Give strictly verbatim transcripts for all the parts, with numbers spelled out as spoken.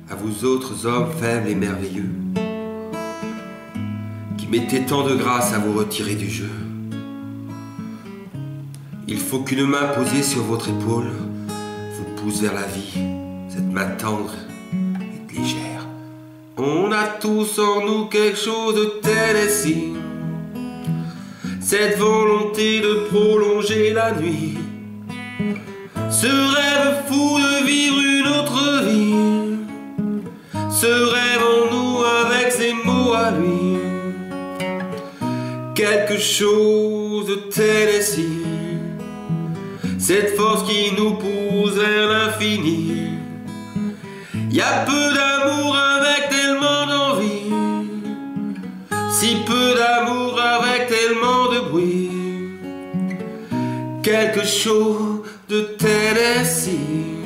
à vous autres hommes faibles et merveilleux, qui mettez tant de grâce à vous retirer du jeu. Il faut qu'une main posée sur votre épaule vous pousse vers la vie, cette main tendre et légère. On a tous en nous quelque chose de Tennessee, cette volonté de prolonger la nuit, ce rêve fou de vivre une autre vie, ce rêve en nous avec ses mots à lui, quelque chose de Tennessee, cette force qui nous pousse vers l'infini. Y a peu d'amour avec tellement d'envie, si peu d'amour avec tellement de bruit, quelque chose de Tennessee.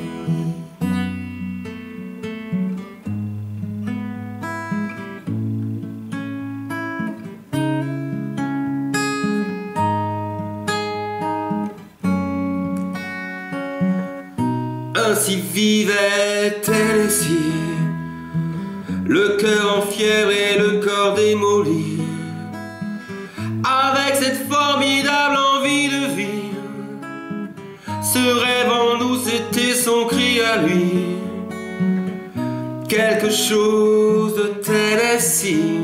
Ainsi vivait Tennessee, le cœur en fièvre et le corps démoli, avec cette formidable envie de vivre. Ce rêve en nous, c'était son cri à lui, quelque chose de Tennessee.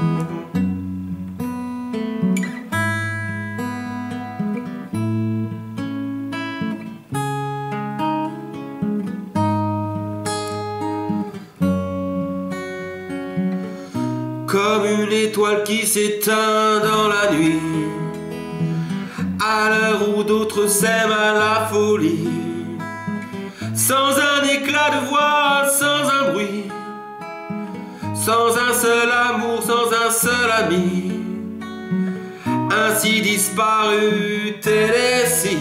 Comme une étoile qui s'éteint dans la nuit, à l'heure où d'autres s'aiment à la folie, sans un éclat de voix, sans un bruit, sans un seul amour, sans un seul ami, ainsi disparu Tennessee.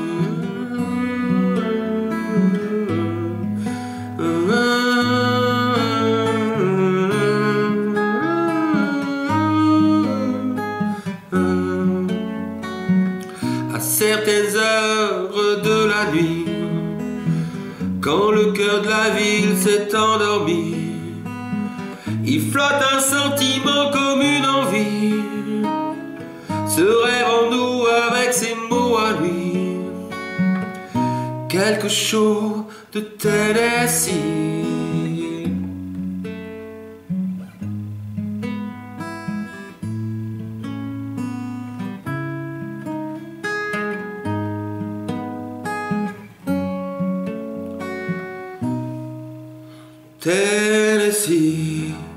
À certaines heures de la nuit, quand le cœur de la ville s'est endormi, il flotte un sentiment comme une envie, ce rêve en nous avec ses mots à lui, quelque chose de Tennessee. Tennessee.